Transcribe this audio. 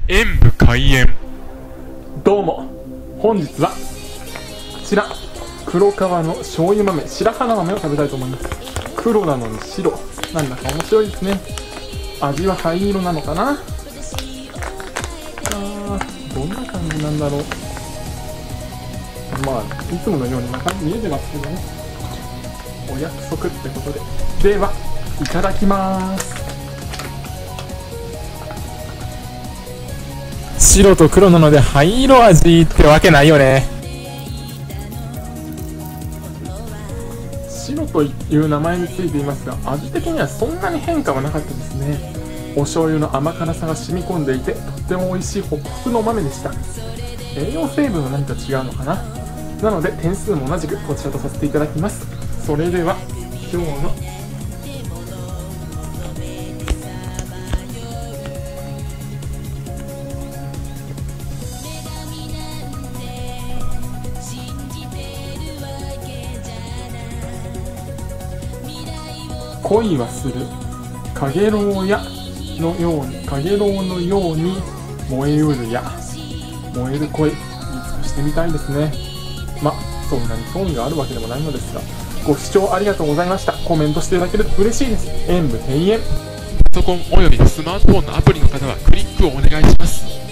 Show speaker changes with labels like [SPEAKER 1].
[SPEAKER 1] 演武開演。
[SPEAKER 2] どうも、本日はこちら黒川の醤油豆、白花豆を食べたいと思います。黒なのに白、なんだか面白いですね。味は灰色なのかな。どんな感じなんだろう。まあいつものように見えてますけどね。お約束ってことで、ではいただきます。
[SPEAKER 3] 白と黒なので灰色味ってわけないよね。
[SPEAKER 2] 白という名前についていますが、味的にはそんなに変化はなかったですね。お醤油の甘辛さが染み込んでいて、とっても美味しいホクホクの豆でした。栄養成分は何か違うのかな。なので点数も同じくこちらとさせていただきます。それでは今日の恋はするかげろうやのように、かげろうのように燃えうるや、燃える恋、いつかしてみたいですね。まあそんなに興味があるわけでもないのですが、ご視聴ありがとうございました。コメントしていただけると嬉しいです。演武閉園。
[SPEAKER 1] パソコンおよびスマートフォンのアプリの方はクリックをお願いします。